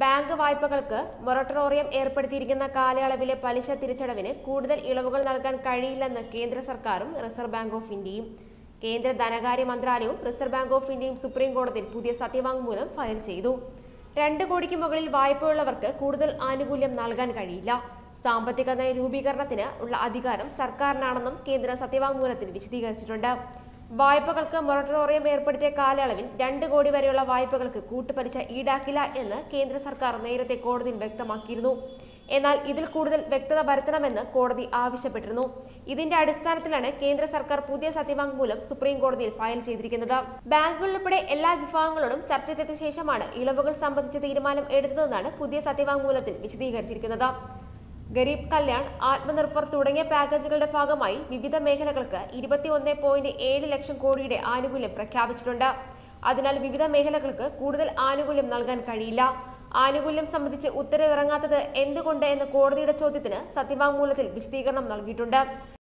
Bank വായ്പകൾക്ക് moratorium ഏർപ്പെടുത്തിയിരിക്കുന്ന കാലയളവിലെ പലിശ തിരിച്ചടവിന് കൂടുതൽ ഇളവുകൾ നൽകാൻ കഴിയില്ലെന്ന് കേന്ദ്ര സർക്കാരും റിസർവ് ബാങ്ക് ഓഫ് ഇന്ത്യയും. കേന്ദ്ര ധനകാര്യ മന്ത്രാലയവും റിസർവ് ബാങ്ക് ഓഫ് ഇന്ത്യയും സുപ്രീം കോടതിയിൽ പുതിയ സത്യവാങ്മൂലം ഫയൽ ചെയ്തു. 2 കോടിക്ക് മുകളിൽ വായ്പയുള്ളവർക്ക് കൂടുതൽ ആനുകൂല്യം നൽകാൻ കഴിയില്ല. സാമ്പത്തിക നയ രൂപീകരണത്തിന് ഉള്ള അധികാരം സർക്കാരിനാണെന്നും കേന്ദ്ര സത്യവാങ്മൂലത്തിൽ വിശദീകരിച്ചിട്ടുണ്ട്. വായ്പകൾക്ക് മൊറട്ടോറിയം ഏർപ്പെടുത്തിയ കാലയളവിൽ 2 കോടി വരെയുള്ള വായ്പകൾക്ക് കൂട്ടുപലിശ ഈടാക്കില്ല എന്ന് കേന്ദ്ര സർക്കാർ നേരത്തെ കോടതിയിൽ വ്യക്തമാക്കിയിരുന്നു. എന്നാൽ ഇതിൽ കൂടുതൽ വ്യക്തത വരുത്തണമെന്ന് കോടതി ആവശ്യപ്പെട്ടിരുന്നു. ഇതിന്റെ അടിസ്ഥാനത്തിലാണ് കേന്ദ്ര സർക്കാർ പുതിയ സത്യവാങ്മൂലം സുപ്രീം കോടതിയിൽ ഫയൽ ചെയ്തിരിക്കുന്നത്. ബാങ്കുകളുൾപ്പെടെ എല്ലാ വിഭാഗങ്ങളോടും ചർച്ച ചെയ്ത ശേഷമാണ് ഇളവുകൾ സംബന്ധിച്ച തീരുമാനം എടുത്തതെന്നാണ് പുതിയ സത്യവാങ്മൂലത്തിൽ വിശദീകരിച്ചിരിക്കുന്നത്. ഗരീബ് കല്യാൺ, ആത്മനിർഭർ തുടങ്ങിയ പാക്കേജുകളുടെ ഭാഗമായി വിവിധ മേഖലകൾക്ക് 21.7 ലക്ഷം കോടിയുടെ ആനുകൂല്യം പ്രഖ്യാപിച്ചിട്ടുണ്ട്. അതിനാൽ വിവിധ മേഖലകൾക്ക് കൂടുതൽ ആനുകൂല്യം നൽകാൻ കഴിയില്ല. ആനുകൂല്യം സംബന്ധിച്ച് ഉത്തരവിറങ്ങാത്തത് എന്തുകൊണ്ട് എന്ന കോടതിയുടെ ചോദ്യത്തിന് സത്യവാങ്മൂലത്തിൽ വിശദീകരണം നൽകിയിട്ടുണ്ട്.